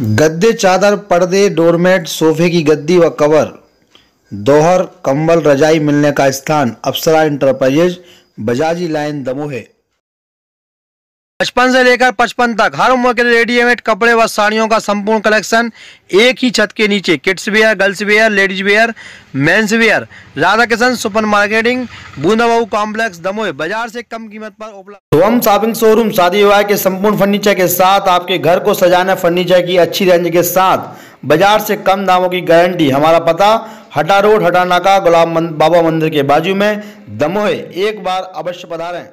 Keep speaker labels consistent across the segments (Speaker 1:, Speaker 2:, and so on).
Speaker 1: गद्दे, चादर, पर्दे, डोरमेट, सोफे की गद्दी व कवर, दोहर, कंबल, रजाई मिलने का स्थान अप्सरा इंटरप्राइजेज, बजाजी लाइन, दमोह। 55 से लेकर 55 तक हर उम्र के रेडीमेड कपड़े व साड़ियों का संपूर्ण कलेक्शन एक ही छत के नीचे। Kids wear, girls wear, ladies wear, men's wear. Radha Kishan super marketing, बूंदाबाऊ कॉम्प्लेक्स, दमोह। बाजार से कम कीमत पर उपलब्ध। तो हम शॉपिंग शोरूम शादी विवाह के संपूर्ण फर्नीचर के साथ आपके घर को सजाना फर्नीचर की अच्छी रेंज के साथ बाजार से कम दामों की गारंटी। हमारा पता हटा रोड, हटा नाका, गुलाब बाबा मंदिर के बाजू में, दमोह। एक बार अवश्य पधारें।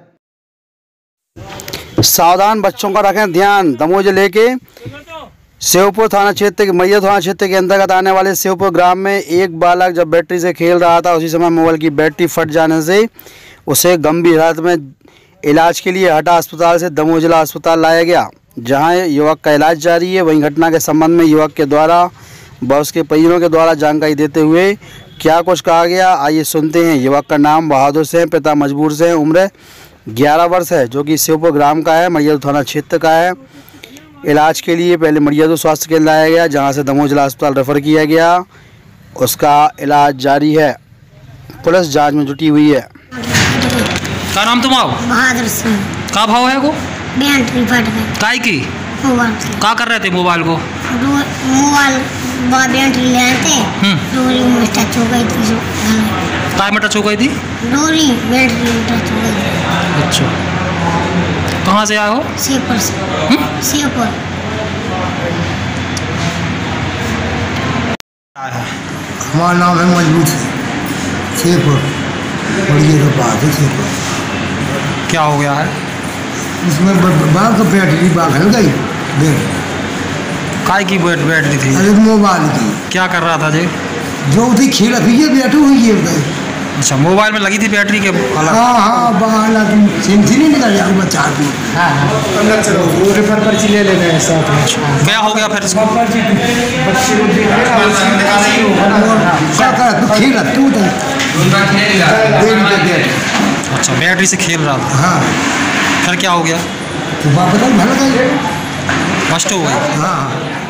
Speaker 1: सावधान, बच्चों का रखें ध्यान। दमोह जिले के सेवपुर थाना क्षेत्र के मैया थाना क्षेत्र के अंतर्गत आने वाले सेवपुर ग्राम में एक बालक जब बैटरी से खेल रहा था, उसी समय मोबाइल की बैटरी फट जाने से उसे गंभीर हालत में इलाज के लिए हटा अस्पताल से दमोह जिला अस्पताल लाया गया, जहां युवक का इलाज जारी है। वहीं घटना के संबंध में युवक के द्वारा व उसके परिजनों के द्वारा जानकारी देते हुए क्या कुछ कहा गया, आइए सुनते हैं। युवक का नाम बहादुर सिंह, पिता मजबूर सिंह, उम्र 11 वर्ष है, जो कि सेवपुर ग्राम का है, मरियदू थाना क्षेत्र का है। इलाज के लिए पहले मरियदू स्वास्थ्य केंद्र लाया गया, जहां से दमोह जिला अस्पताल रेफर किया गया। उसका इलाज जारी है, पुलिस जांच में जुटी हुई है।
Speaker 2: क्या नाम तुम्हारा?
Speaker 3: बहादुर सिंह।
Speaker 2: का भाव है को?
Speaker 3: बैटरी फट गई।
Speaker 2: काय की?
Speaker 3: मोबाइल से।
Speaker 2: का कर रहे थे मोबाइल को?
Speaker 3: मोबाइल बैटरी ले आए थे, डोरी में टच हो गई थी।
Speaker 2: काय में टच हो गई थी?
Speaker 3: डोरी बैटरी में टच हो गई थी।
Speaker 2: अच्छा, कहाँ से आए हो?
Speaker 3: सेवपुर से। सेवपुर।
Speaker 4: हमारा नाम है मजबूर सेवपुर, बड़ी तो बात है सेवपुर।
Speaker 2: क्या हो गया है?
Speaker 4: इसमें बाल का बैटरी बाहर गई।
Speaker 2: काय की बैटरी थी?
Speaker 4: अरे मोबाइल की।
Speaker 2: क्या कर रहा था जी?
Speaker 4: जो थी खेल रही है, बैठू हुई है।
Speaker 2: अच्छा, मोबाइल में लगी थी बैटरी के अलग?
Speaker 4: हाँ, बाहर सिम थी नहीं निकल जाए बच्चा की।
Speaker 5: हाँ, वो रेफर पर्ची ले लेना है साथ में।
Speaker 2: क्या हो गया फिर इसको?
Speaker 4: खेल तू
Speaker 2: अच्छा, बैटरी से खेल रहा था।
Speaker 4: हाँ,
Speaker 2: फिर क्या हो गया?
Speaker 4: तो बाप बता भर गई,
Speaker 2: फर्स्ट हो गई।
Speaker 4: हाँ।